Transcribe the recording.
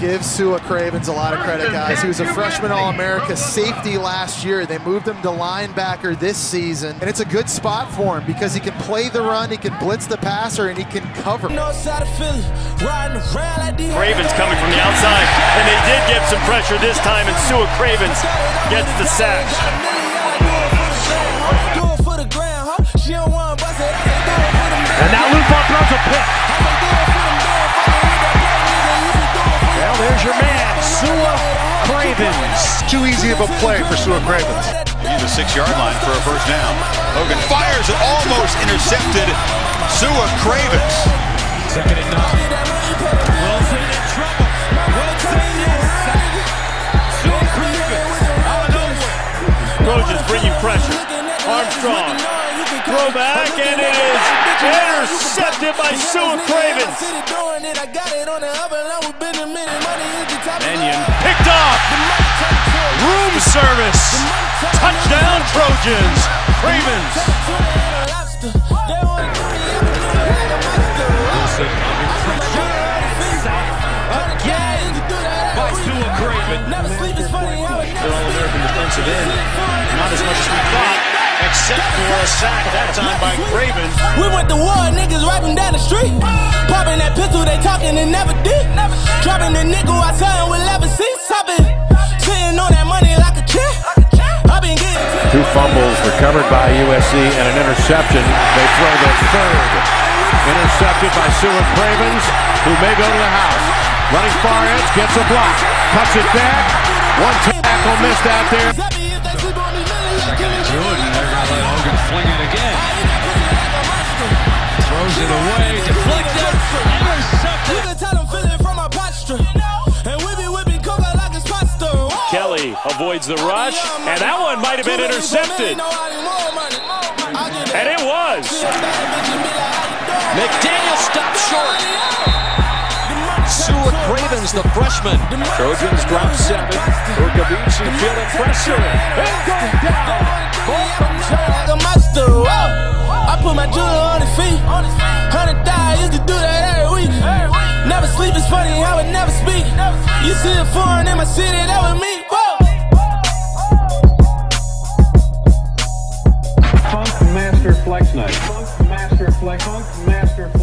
Give Sua Cravens a lot of credit, guys. He was a freshman All-America safety last year. They moved him to linebacker this season, and it's a good spot for him because he can play the run, he can blitz the passer, and he can cover. Cravens coming from the outside, and they did get some pressure this time, and Sua Cravens gets the sack. And now Lufon throws a pick. Well, there's your man, Sua Cravens. Too easy of a play for Sua Cravens. Near the 6-yard line for a first down. Hogan fires it, almost intercepted. Sua Cravens. Second and 9. Wilson in trouble. Wilson is sacked. Sua Cravens out of nowhere. Trojans bringing pressure. Armstrong. Throw back, and it is intercepted by Sua Cravens. Mannion picked off. Room service. Touchdown Trojans. Cravens. Again by Sua Cravens. They're All-American defensive end. Not as much as we thought, except for a sack that time by Cravens. We went to war, niggas rapping down the street. Popping that pistol, they talking and never did. Dropping the nickel, I tell them we'll never see. I've been sitting on that money like a champ. I've been getting 2 fumbles recovered by USC and an interception. They throw the third. Intercepted by Sua Cravens, who may go to the house. Running far edge, gets a block. Cuts it back. One tackle missed out there. Second and 2, and they're going to let Hogan fling it again. Throws it away, deflected, intercepted. Kelly avoids the rush, and that one might have been intercepted. And it was. McDaniel stopped short. Sua Cravens, the freshman. Trojans drop 7. Urkabici feeling pressure. And go down. Ball comes out. I put my jewelry on his feet. 100 used to do that every week. Never sleep is funny, I would never speak. You see a foreign in my city, that was me. Funk Master Flex Night. Funk Master Flex. Funk Master